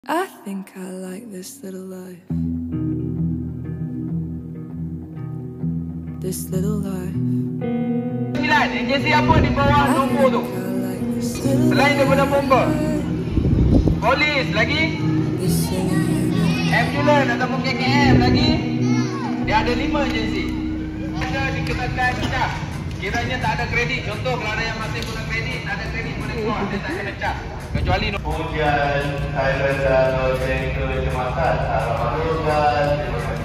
I think I like this little life. This little life. Sembilan, agensi apa di bawah nombor tu? Selain daripada bomba. Polis lagi? Ambulans ataupun KKM lagi? Dia ada 5 agensi. Ada dikenakan pecah. Kiranya tak ada kredit. Contoh kalau ada yang masih guna kredit, tak ada kredit boleh keluar. Dia tak kena pecah. Kecuali Hujan, air rendah, loteng, kecemasan, harapan hujan. Terima kasih.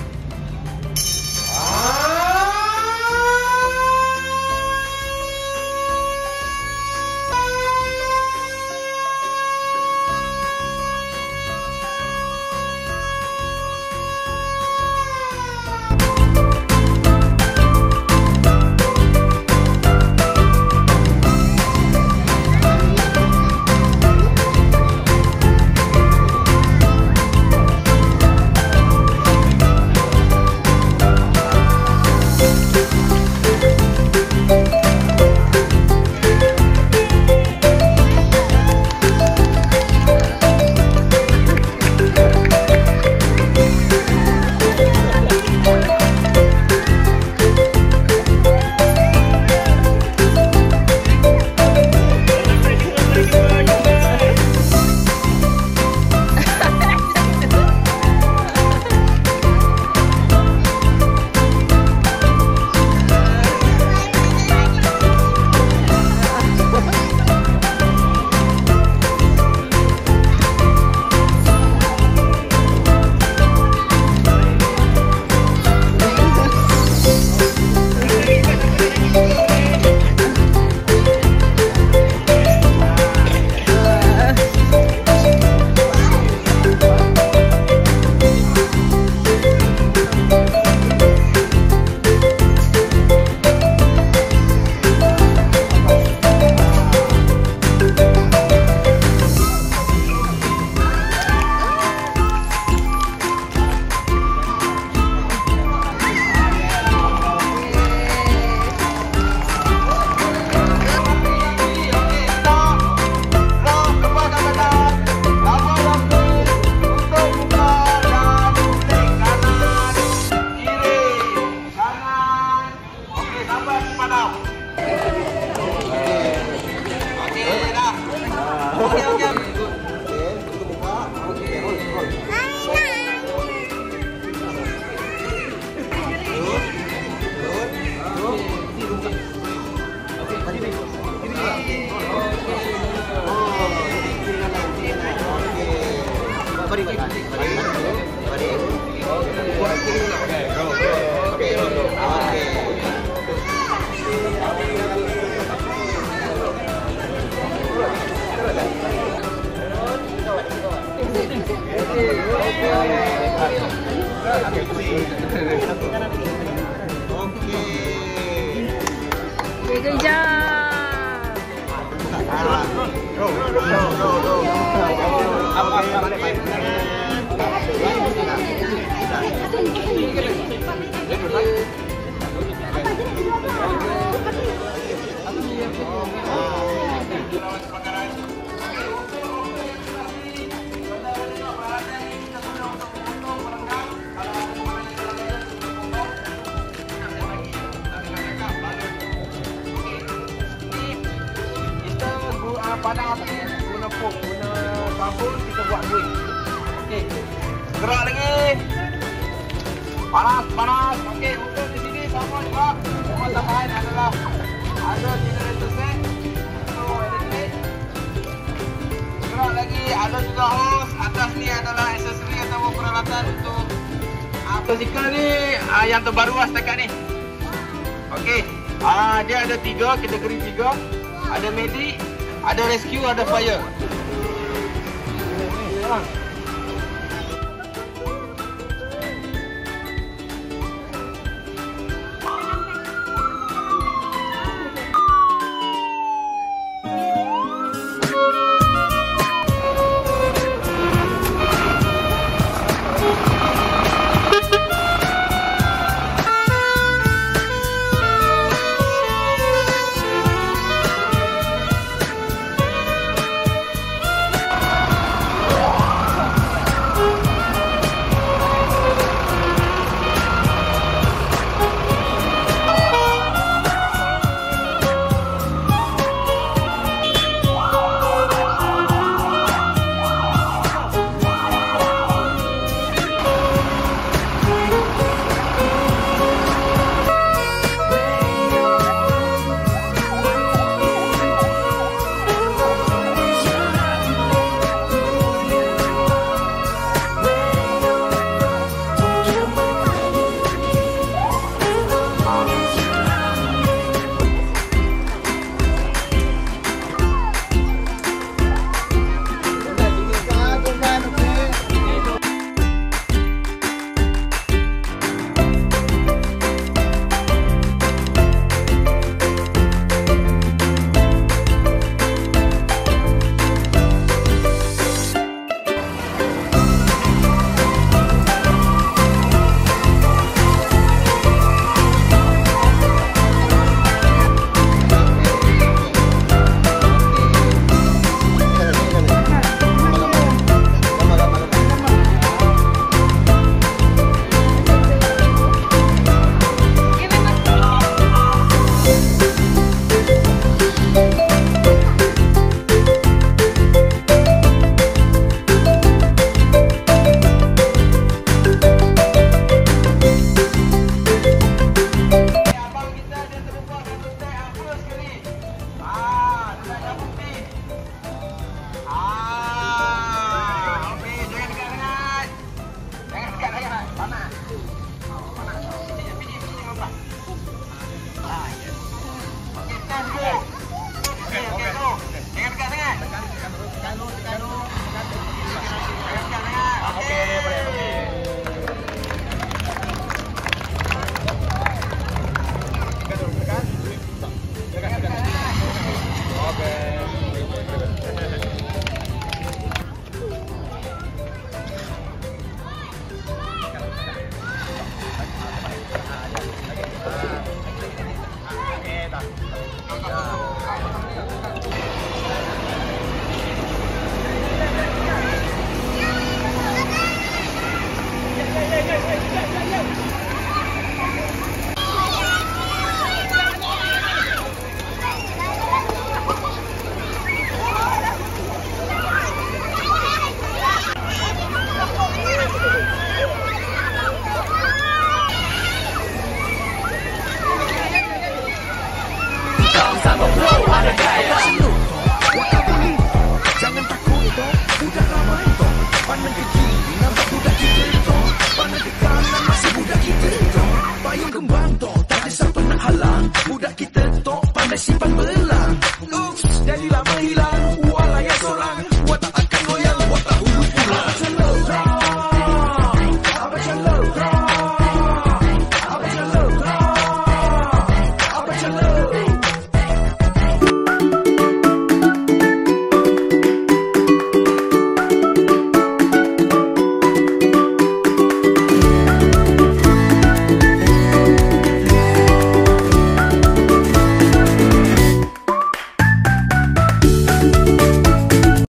Good job. Padang api, guna pok, guna sabun, kita buat buih. Okey. Gerak lagi. Panas, panas. Okey, untuk di sini sama juga. Rumah tambahan adalah ada generator set untuk elektrik. Gerak lagi, ada juga hose. Atas ni adalah aksesori atau peralatan untuk motosikal ni yang terbaru setakat ni. Okey. Dia ada 3, kategori 3. Ada medic, ada rescue, ada fire.